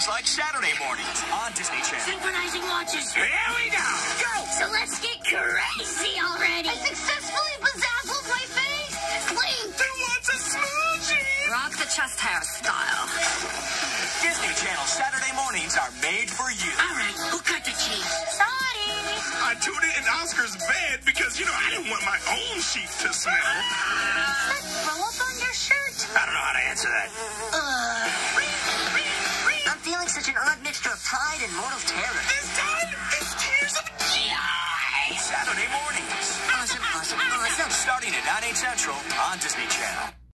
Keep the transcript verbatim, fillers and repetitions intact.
sounds like Saturday mornings on Disney Channel. Synchronizing watches. Here we go. Go! So let's get crazy already. I successfully bedazzled my face. Clean. Who wants a smoochie? Rock the chest hair style. Disney Channel Saturday mornings are made for you. All right, who cut the cheese? Sorry. I tuned it in Oscar's bed because, you know, I didn't want my own sheep to smell. Let's throw up on your shirt. I don't know how to answer that. Uh, I'm feeling such an odd mixture of pride and mortal terror. This time, it's tears of joy. Saturday mornings. Awesome, awesome, awesome. Starting at nine, eight central on Disney Channel.